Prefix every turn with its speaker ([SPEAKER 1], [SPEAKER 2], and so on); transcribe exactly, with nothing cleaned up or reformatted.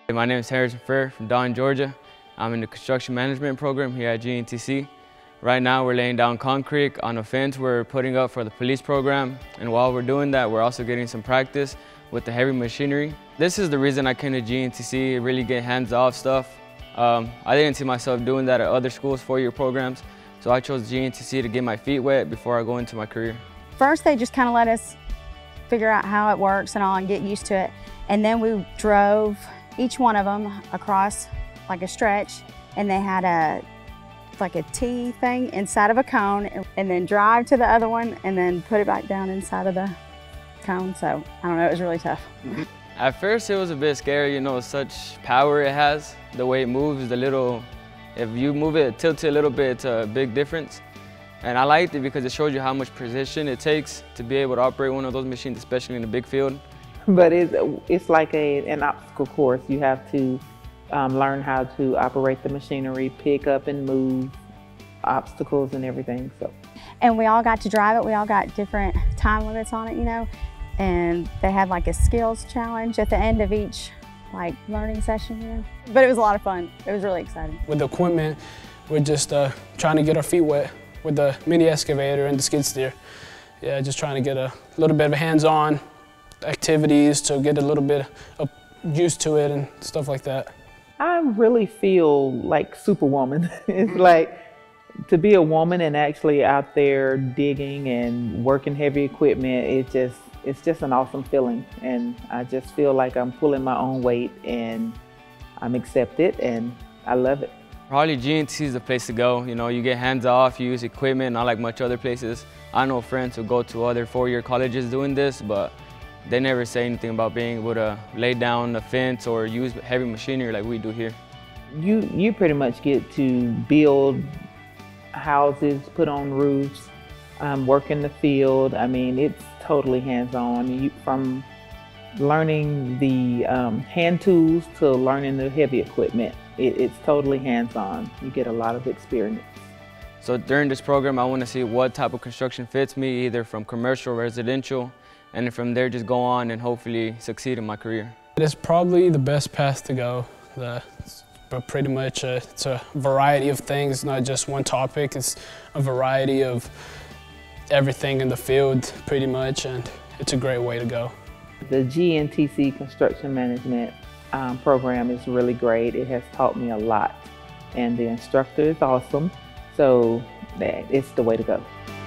[SPEAKER 1] My name is Harrison Fair from Dawn, Georgia. I'm in the construction management program here at G N T C. Right now we're laying down concrete on a fence we're putting up for the police program. And while we're doing that, we're also getting some practice with the heavy machinery. This is the reason I came to G N T C, really get hands-off stuff. Um, I didn't see myself doing that at other schools, four-year programs. So I chose G N T C to get my feet wet before I go into my career.
[SPEAKER 2] First, they just kind of let us figure out how it works and all and get used to it. And then we drove each one of them across like a stretch, and they had a like a T thing inside of a cone, and then drive to the other one and then put it back down inside of the cone. So I don't know, it was really tough.
[SPEAKER 1] At first it was a bit scary, you know, such power it has, the way it moves, the little, if you move it, tilt it a little bit, it's a big difference. And I liked it because it shows you how much precision it takes to be able to operate one of those machines, especially in a big field.
[SPEAKER 3] But it's, it's like a, an obstacle course. You have to um, learn how to operate the machinery, pick up and move obstacles and everything. So.
[SPEAKER 2] And we all got to drive it. We all got different time limits on it, you know. And they had like a skills challenge at the end of each like learning session, you know. But it was a lot of fun. It was really exciting.
[SPEAKER 4] With the equipment, we're just uh, trying to get our feet wet with the mini excavator and the skid steer. Yeah, just trying to get a little bit of hands-on activities to get a little bit of used to it and stuff like that.
[SPEAKER 3] I really feel like Superwoman. It's like to be a woman and actually out there digging and working heavy equipment, it just, it's just an awesome feeling. And I just feel like I'm pulling my own weight and I'm accepted and I love it.
[SPEAKER 1] Probably G N T C is the place to go. You know, you get hands off, you use equipment, not like much other places. I know friends who go to other four-year colleges doing this, but they never say anything about being able to lay down a fence or use heavy machinery like we do here.
[SPEAKER 3] You, you pretty much get to build houses, put on roofs, um, work in the field. I mean, it's totally hands-on. You, from learning the um, hand tools to learning the heavy equipment, it, it's totally hands-on. You get a lot of experience.
[SPEAKER 1] So during this program, I want to see what type of construction fits me, either from commercial, residential, and then from there just go on and hopefully succeed in my career.
[SPEAKER 4] It is probably the best path to go. The, but pretty much uh, it's a variety of things, not just one topic. It's a variety of everything in the field pretty much, and it's a great way to go.
[SPEAKER 3] The G N T C construction management um, program is really great. It has taught me a lot, and the instructor is awesome, so that it's the way to go.